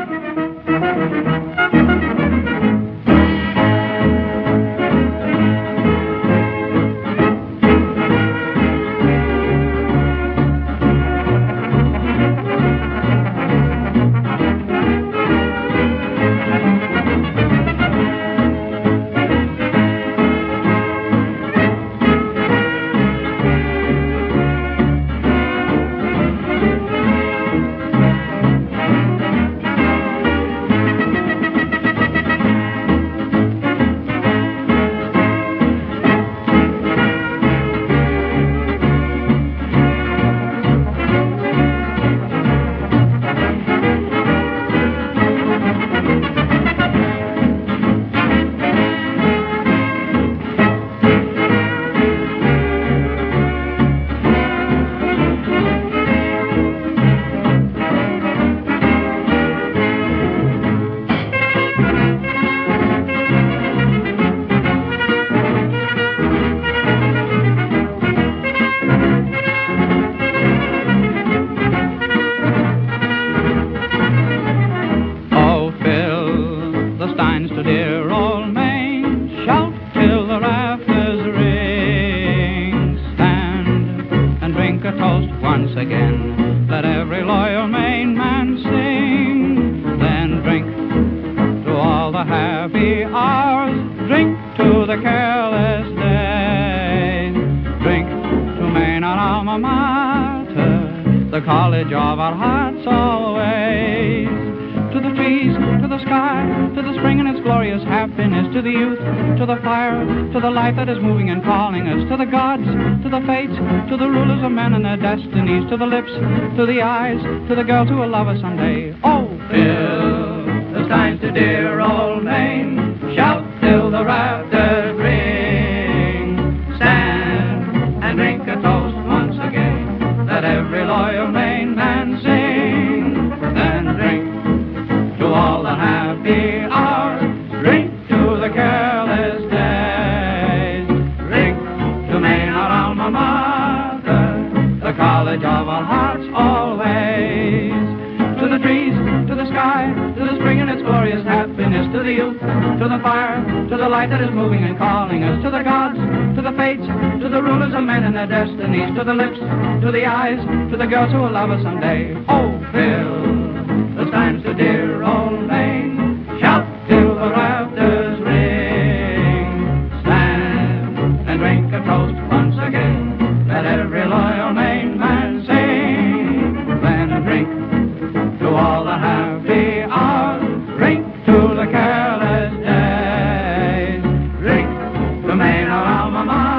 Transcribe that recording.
That is moving and calling us to the gods, to the fates, to the rulers of men and their destinies, to the lips, to the eyes, to the girls who will love us someday. Oh, fill the steins to dear old Maine, shout till the rafters ring, stand and drink a toast once again, let every loyal Maine man sing, then drink to all the happy hours, drink to the careless college of our hearts always. To the trees, to the sky, to the spring and its glorious happiness, to the youth, to the fire, to the light that is moving and calling us, to the gods, to the fates, to the rulers of men and their destinies, to the lips, to the eyes, to the girls who will love us someday. Oh, fill the steins to dear old Maine, shout till the rafters ring, stand and drink a toast once again, let every loyal Maine man sing, then drink to all the happy hours, drink to the careless days, drink to Maine, our alma mater.